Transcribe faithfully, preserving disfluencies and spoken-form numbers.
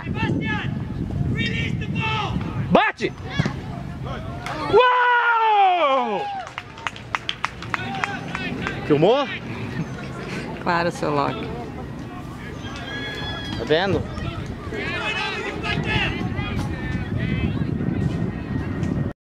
Bate! Uau! Filmou? Claro, seu Loki. Tá vendo?